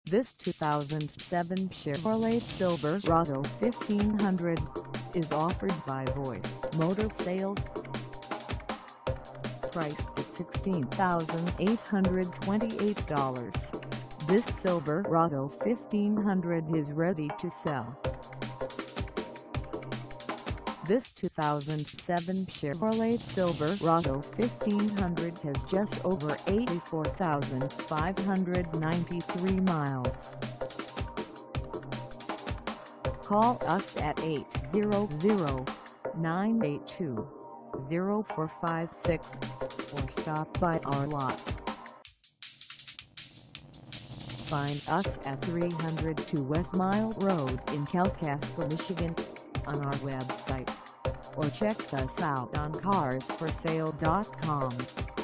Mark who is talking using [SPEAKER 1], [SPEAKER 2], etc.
[SPEAKER 1] This 2007 Chevrolet Silverado 1500 is offered by Voice Motor Sales. Priced at $16,828, this Silverado 1500 is ready to sell. This 2007 Chevrolet Silverado 1500 has just over 84,593 miles. Call us at 800-982-0456 or stop by our lot. Find us at 302 West Mile Road in Kalkaska, Michigan, on our website, or check us out on carsforsale.com.